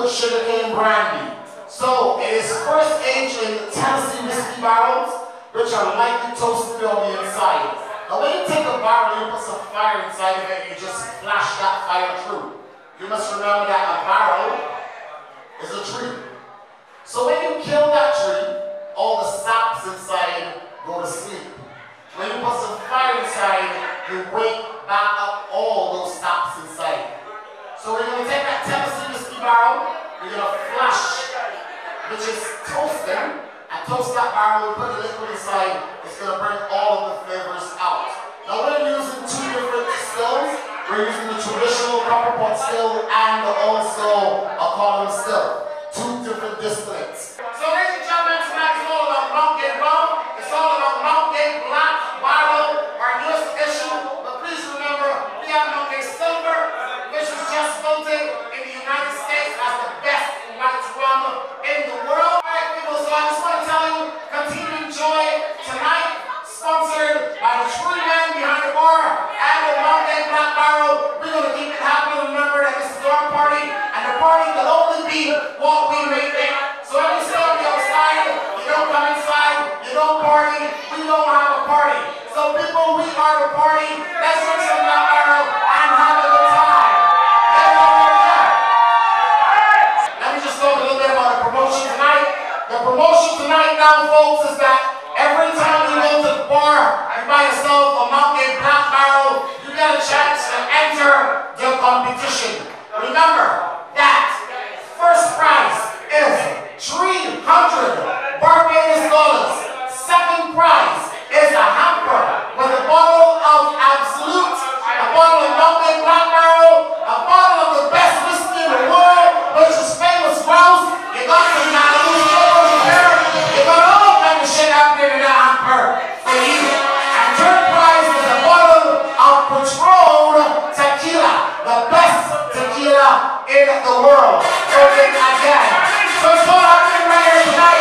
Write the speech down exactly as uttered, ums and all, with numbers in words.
good sugarcane brandy. So it is first aged in Tennessee whiskey barrels, which are lightly toasted on the inside. Now when you take a barrel, you put some fire inside of it, and you just flash that fire through. You must remember that a barrel is a tree. So when you kill that tree, all the saps inside go to sleep. When you put some fire inside, you wake back up all those saps inside. So we're going to take that Tennessee whiskey barrel, we're going to flash, which is toasting, and toast that barrel, we put the liquid inside, it's going to bring all of the flavors out. Now we're using two different stills. We're using the traditional copper pot still and also a column still. Two different distillates. So ladies and gentlemen, tonight is all about Mountain Rum. It's all about Mountain Black Barrel, our newest issue. But please remember, we have Mountain Silver, which was just voted in the United States as the best white rum in the world. Alright people, so I just want to tell you, continue to enjoy tonight, sponsored by the true man behind the bar and the Mountain Black Barrel. We're going to keep it happening. Remember that this is our party, and the party can only be what we make it. So if you stay on the outside, you don't come inside, you don't party, we don't have a party. So people, we are the party. Let's drink some Black Barrel and have a good time. Let me just talk a little bit about the promotion tonight. The promotion tonight now, folks, is that every time you go to the bar, you buy yourself a Mountain Black Barrel, you get a chance to enter the competition. Remember that first prize is three hundred Barbados dollars. Second prize is a hamper with a bottle of Absolute, a bottle of Mountain Black Barrel, a bottle of the best whiskey in the world, which is famous grouse. You got some Malibu flavors here. You got all kinds of shit happening in that hamper for you. And third prize is a bottle of Patron tequila, the best tequila in the world. So again, so it's all happening right here tonight.